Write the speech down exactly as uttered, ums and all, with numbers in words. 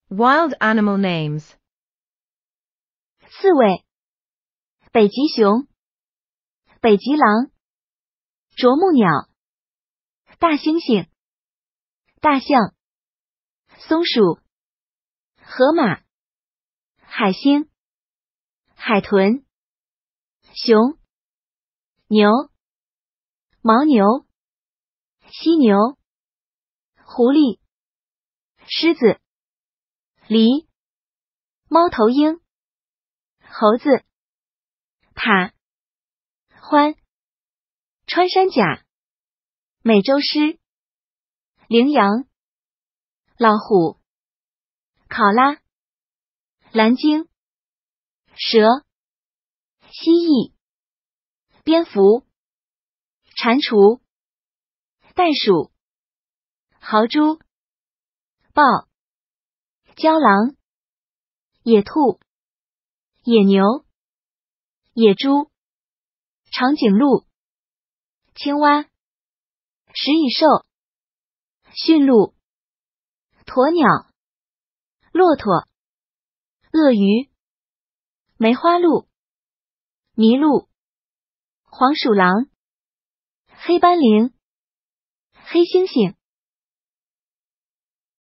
Wild animal names. 刺猬、北极熊、北极狼、啄木鸟、大猩猩、大象、松鼠、河马、海星、海豚、熊、牛、牦牛、犀牛、狐狸、狮子、狸、猫头鹰、猴子、獭、獾、穿山甲、美洲狮、羚羊、老虎、考拉、蓝鲸、蛇、蜥蜴、蝙蝠、蟾蜍、袋鼠、豪猪、豹、郊狼、野兔、野牛、野猪、长颈鹿、青蛙、食蚁兽、驯鹿、鸵鸟、骆驼、鳄鱼、梅花鹿、麋鹿、黄鼠狼、黑斑羚、黑猩猩、